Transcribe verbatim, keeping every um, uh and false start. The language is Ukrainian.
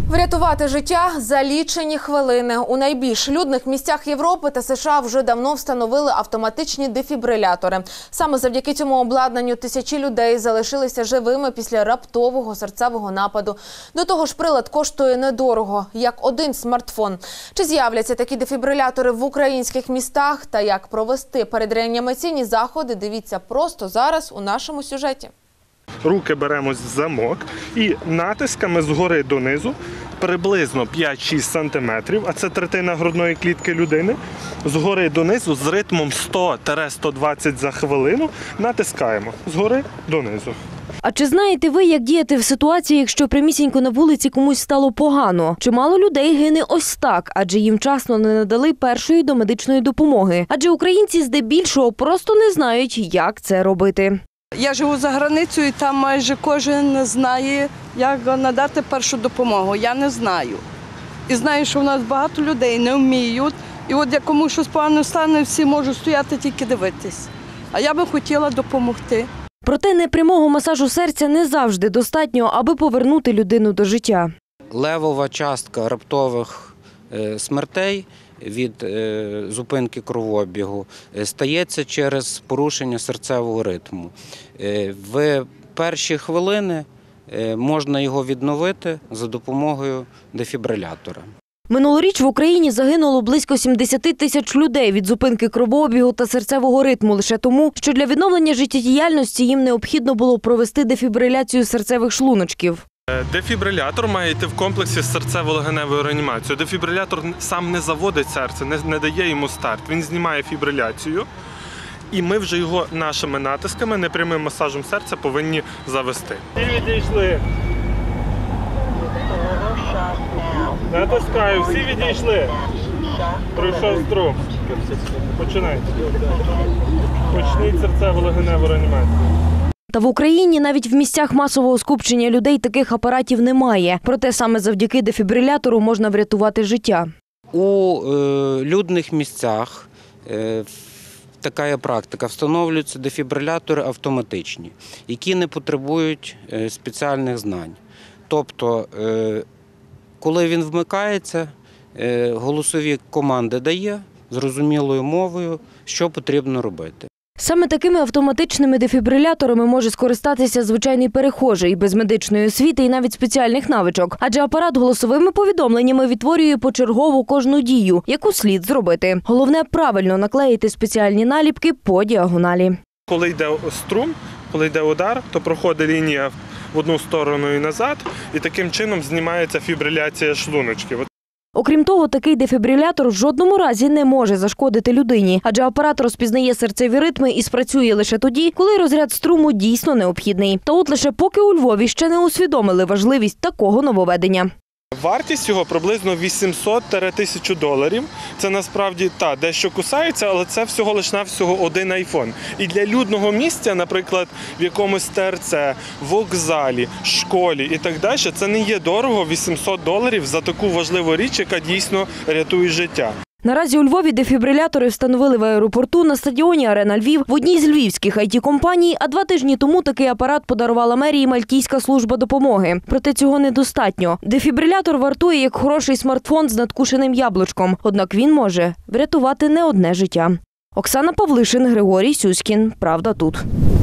Врятувати життя за лічені хвилини. У найбільш людних місцях Європи та США вже давно встановили автоматичні дефібрилятори. Саме завдяки цьому обладнанню тисячі людей залишилися живими після раптового серцевого нападу. До того ж, прилад коштує недорого, як один смартфон. Чи з'являться такі дефібрилятори в українських містах та як провести передреанімаційні заходи, дивіться просто зараз у нашому сюжеті. Руки беремо в замок і натисками згори донизу, приблизно п'ять-шість сантиметрів, а це третина грудної клітки людини, згори донизу з ритмом сто - сто двадцять за хвилину натискаємо згори донизу. А чи знаєте ви, як діяти в ситуації, якщо прямісінько на вулиці комусь стало погано? Чимало людей гине ось так, адже їм вчасно не надали першої домедичної допомоги. Адже українці здебільшого просто не знають, як це робити. Я живу за границею, і там майже кожен знає, як надати першу допомогу. Я не знаю. І знаю, що в нас багато людей не вміють. І от як комусь щось погано стане, всі можуть стояти тільки дивитись. А я би хотіла допомогти. Проте непрямого масажу серця не завжди достатньо, аби повернути людину до життя. Левова частка раптових смертей від зупинки кровообігу стається через порушення серцевого ритму. В перші хвилини можна його відновити за допомогою дефібрилятора. Минулоріч в Україні загинуло близько сімдесят тисяч людей від зупинки кровообігу та серцевого ритму лише тому, що для відновлення життєдіяльності їм необхідно було провести дефібриляцію серцевих шлуночків. Дефібрилятор має йти в комплексі з серцево-легеневою реанімацією. Дефібрилятор сам не заводить серце, не, не дає йому старт. Він знімає фібриляцію. І ми вже його нашими натисками, непрямим масажем серця повинні завести. Всі відійшли. Натискаю, всі відійшли. Пройшов струм. Починайте. Почніть серцево-легеневу реанімацію. Та в Україні навіть в місцях масового скупчення людей таких апаратів немає. Проте саме завдяки дефібрилятору можна врятувати життя. У е, людних місцях е, така є практика. Встановлюються дефібрилятори автоматичні, які не потребують е, спеціальних знань. Тобто, е, коли він вмикається, е, голосові команди дає зрозумілою мовою, що потрібно робити. Саме такими автоматичними дефібриляторами може скористатися звичайний перехожий, без медичної освіти і навіть спеціальних навичок. Адже апарат голосовими повідомленнями відтворює почергово кожну дію, яку слід зробити. Головне – правильно наклеїти спеціальні наліпки по діагоналі. Коли йде струм, коли йде удар, то проходить лінія в одну сторону і назад, і таким чином знімається фібриляція шлуночків. Окрім того, такий дефібрилятор в жодному разі не може зашкодити людині, адже апарат розпізнає серцеві ритми і спрацює лише тоді, коли розряд струму дійсно необхідний. Та от лише поки у Львові ще не усвідомили важливість такого нововведення. Вартість його приблизно вісімсот - тисячу доларів. Це насправді та дещо кусається, але це всього лиш навсього один айфон. І для людного місця, наприклад, в якомусь ТРЦ, вокзалі, школі і так далі, це не є дорого вісімсот доларів за таку важливу річ, яка дійсно рятує життя. Наразі у Львові дефібрилятори встановили в аеропорту, на стадіоні «Арена Львів», в одній з львівських ай ті-компаній, а два тижні тому такий апарат подарувала мерії Мальтійська служба допомоги. Проте цього недостатньо. Дефібрилятор вартує як хороший смартфон з надкушеним яблучком, однак він може врятувати не одне життя. Оксана Павлишин, Григорій Сюськін. Правда тут.